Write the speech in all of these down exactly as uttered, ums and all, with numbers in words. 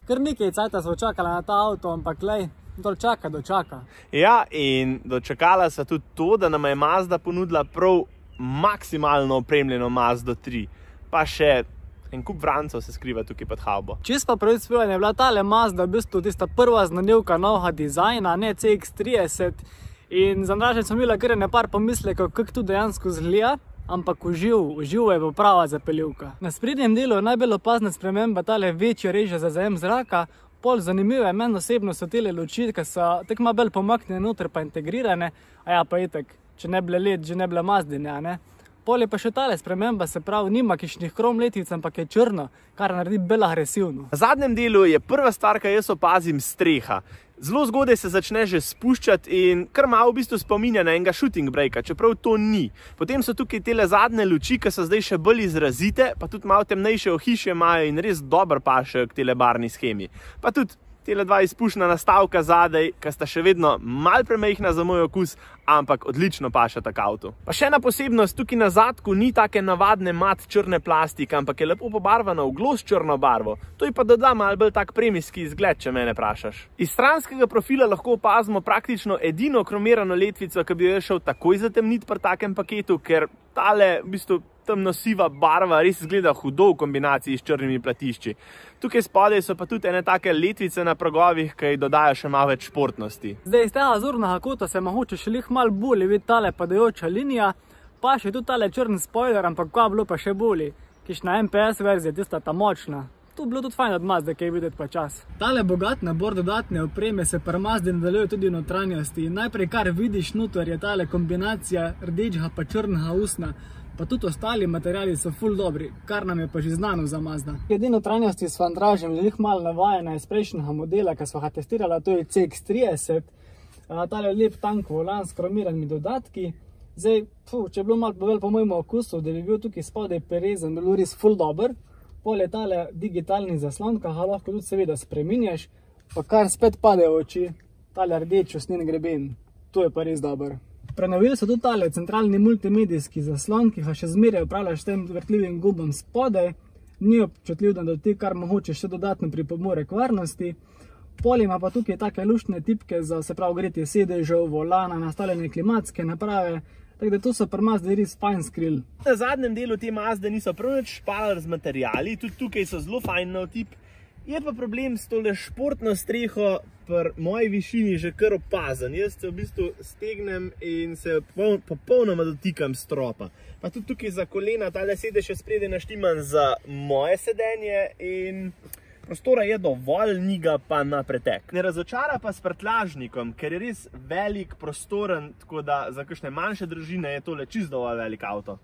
Kar nekaj cajta smo čakali na ta avto, ampak lej, dol čaka, dočaka. Ja, in dočakala se tudi to, da nam je Mazda ponudila prav maksimalno opremljeno Mazdo tri. Pa še en kup vrancov se skriva tukaj pod havbo. Čisto pa pravic povedano je bila tale Mazda v bistvu tista prva znanilka novega dizajna, ne C X trideset. In za mražen smo imeli kar nekaj pomislekov, kako to dejansko zgleda, ampak uživ, uživ je pa prava zapeljivka. Na sprednjem delu je najbolj opazna sprememba tale večje reže za zajem zraka. Pol zanimivo je, meni osebno so tele luči, ki so tako malo bolj pomaknjene noter pa integrirane, a ja pa itak, če ne bile let, že ne bile Mazdine, ne. Pol je pa še tale sprememba, se pravi, nima kakšnih krom letvic, ampak je črno, kar naredi bolj agresivno. Na zadnjem delu je prva stvar, ki jaz opazim, streha. Zelo zgodaj se začne že spuščati in kar malo v bistvu spominja na enega shooting breaka, čeprav to ni. Potem so tukaj tele zadnje luči, ki so zdaj še bolj izrazite, pa tudi malo temnejše ohišje imajo in res dobro pašejo k tele barni shemi. Pa tudi tele dva izpušna nastavka zadaj, ki sta še vedno mal premejhna za moj okus, ampak odlično pašata k avtu. Pa še ena posebnost, tukaj na zadku ni take navadne mat črne plastike, ampak je lepo pobarvana v glos črno barvo. To ji pa doda malo bolj tak premijski izgled, če mene vprašaš. Iz stranskega profila lahko opazimo praktično edino kromirano letvico, ki bi jo šel takoj zatemniti pri takem paketu, ker tale v bistvu temno-siva barva res izgleda hudo v kombinaciji s črnimi platišči. Tukaj spodaj so pa tudi ene take letvice na pragovih, ki ji dodajo še malo več športnosti. Zdaj iz tega zornega kota se mogoče še lih malo bolje vidi tale padajoča linija, pa še tudi tale črn spoiler, ampak ko je bilo pa še bolje. Kišna M P S verzija, tista ta močna. To je bilo tudi fajn od Mazde, ki je videti pa čas. Tale bogat nabor dodatne opreme se pri Mazdi nadaljuje tudi v notranjosti. Najprej kar vidiš noter je tale kombinacija rdečega pa črnega usna. Pa tudi ostali materiali so ful dobri, kar nam je pa že znano za Mazda. Glede notranjosti s fandražem je lih malo navajena iz prejšnjega modela, ki smo ga testirala, to je C X trideset. Tale lep tank volan s kromiranimi dodatki. Zdaj, fuh, če je bilo malo bolj po mojemu okusu, da bi bil tukaj spodaj perezen, bilo res ful dober. Pol je tale digitalni zaslon, ki ga lahko tudi seveda spreminjaš, pa kar spet pade v oči, tale rdeč usnjen greben. To je pa res dober. Prenovili so tudi tale centralni multimedijski zaslon, ki ga še zmeraj upravljaš s tem vrtljivim gumbom spodaj. Ni občutljiv na dotik, kar mogoče še dodatno pripomore k varnosti. Pol ima pa tukaj take luštne tipke za, se pravi, gretje sedežev, volana, nastavljene klimatske naprave. Tako da to so pri Mazdi res fajn skril. Na zadnjem delu te Mazde niso prav nič špalali z materiali, tudi tukaj so zelo fajn nov tip. Je pa problem s tole športno streho pri moji višini že kar opazen. Jaz se v bistvu stegnem in se popolnoma dotikam stropa. Pa tudi tukaj za kolena, tale sedež je spredaj naštiman za moje sedenje in prostora je dovolj, ni ga pa na pretek. Ne razočara pa s prtljažnikom, ker je res velik, prostoren, tako da za kakšne manjše družine je tole čisto dovolj velik avto.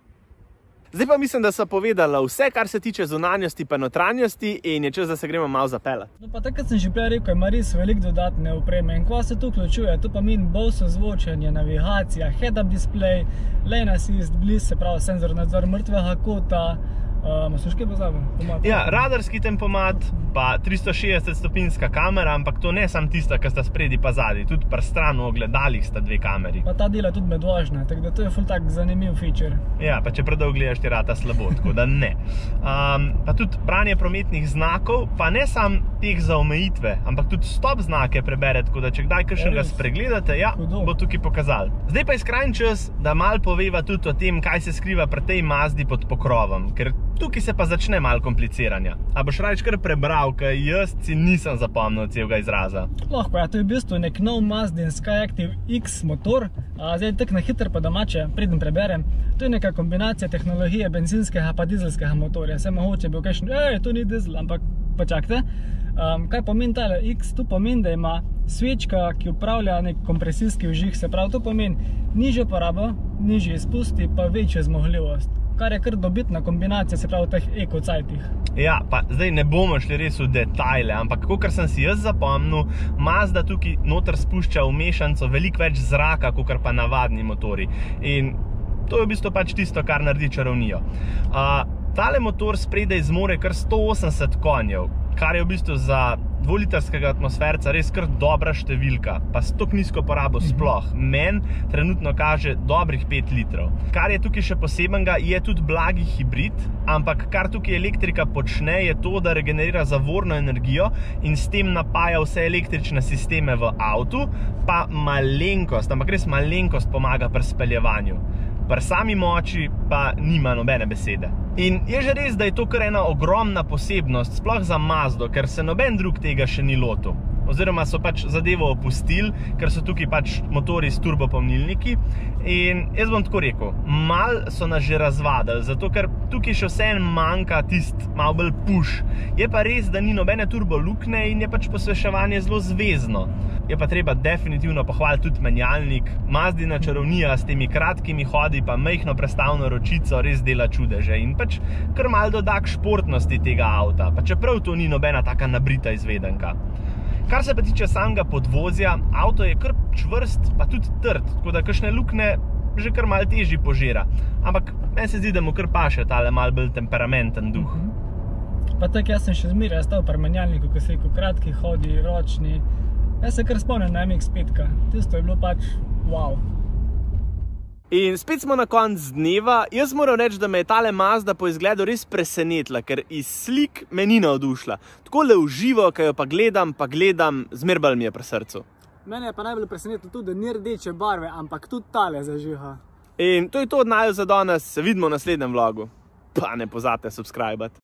Zdaj pa mislim, da so povedala vse, kar se tiče zunanjosti pa notranjosti in je čas, da se gremo malo zapeljati. No pa tako, kot sem že prej rekel, ima res veliko dodatne opreme in ko se tu vključuje, tu pa min Bose zvočenje, navigacija, head-up display, lane assist, bliss, se pravi senzor nadzor mrtvega kota, um, so še kaj pozabil? Ja, radarski tempomat, pa tristo šestdeset stopinjska kamera, ampak to ne sam tista, ki sta spredi pa zadaj, tudi pri stran v ogledalih sta dve kameri. Pa ta dela tudi med vožnjo, tako da to je ful tak zanimiv feature. Ja, pa če predolgo gledaš, ti rata slabo, tako da ne. Um, pa tudi branje prometnih znakov, pa ne sam teh za omejitve, ampak tudi stop znake prebere, tako da če kdaj kakšnega spregledate, ja, bo tukaj pokazal. Zdaj pa je skrajni čas, da malo poveva tudi o tem, kaj se skriva pri tej Mazdi pod pokrovom, ker tukaj se pa začne malo kompliciranja. A boš rajč kar prebral, ker jaz si nisem zapomnil celega izraza. Lahko, ja, to je v bistvu nek nov Mazdin Skyactiv X motor. Zdaj tak na hitro pa domače, preden preberem. To je neka kombinacija tehnologije benzinskega pa dizelskega motorja. Se mogoče bil kakšen, ej, to ni dizel, ampak počakajte. Um, kaj pomeni tale X? To pomeni, da ima svečka, ki upravlja nek kompresijski vžig, se pravi, to pomeni nižjo porabo, nižje izpusti, pa večjo zmogljivost. Kar je kar dobitna kombinacija, se pravi, v teh eko-cajtih. Ja, pa zdaj ne bomo šli res v detajle, ampak kakor sem si jaz zapomnil, Mazda tukaj noter spušča v mešanco veliko več zraka, kakor pa navadni motori. In to je v bistvu pač tisto, kar naredi čarovnijo. Uh, tale motor spredaj zmore kar sto osemdeset konjev, kar je v bistvu za dvolitrskega atmosferca res kar dobra številka, pa s tako nizko porabo sploh. Meni trenutno kaže dobrih pet litrov. Kar je tukaj še posebenega, je tudi blagi hibrid, ampak kar tukaj elektrika počne, je to, da regenerira zavorno energijo in s tem napaja vse električne sisteme v avtu, pa malenkost, ampak res malenkost pomaga pri speljevanju. Pri sami moči pa nima nobene besede. In je že res, da je to kar ena ogromna posebnost, sploh za Mazdo, ker se noben drug tega še ni lotil. Oziroma so pač zadevo opustili, ker so tukaj pač motori s turbopolnilniki. In jaz bom tako rekel, mal so nas že razvadili, zato ker tukaj še vseeno manjka tist malo bolj push. Je pa res, da ni nobene turbo lukne in je pač posveševanje zelo zvezno. Je pa treba definitivno pohvaliti tudi menjalnik. Mazdina čarovnija s temi kratkimi hodi pa majhno prestavno ročico res dela čudeže in pač kar malo doda k športnosti tega avta, pa čeprav to ni nobena taka nabrita izvedenka. Kar se pa tiče samega podvozja, avto je kar čvrst, pa tudi trd, tako da kakšne lukne že kar malo težji požira. Ampak meni se zdi, da mu kar paše tale malo bolj temperamenten duh. Pa tako jaz sem še zmeraj stal pri menjalniku, ko se rekel kratki hodi, ročni. Jaz se kar spomnim na M X pet. Tisto je bilo pač wow. In spet smo na konc dneva. Jaz moram reči, da me je tale Mazda po izgledu res presenetila, ker iz slik me ni navdušila. Takole v živo, ko jo pa gledam, pa gledam, zmer bolj mi je pri srcu. Mene je pa najbolj presenetilo tudi, da ni rdeče barve, ampak tudi tale zažiha. In to je to od naju za danes. Se vidimo v naslednjem vlogu. Pa ne pozabite subscribati.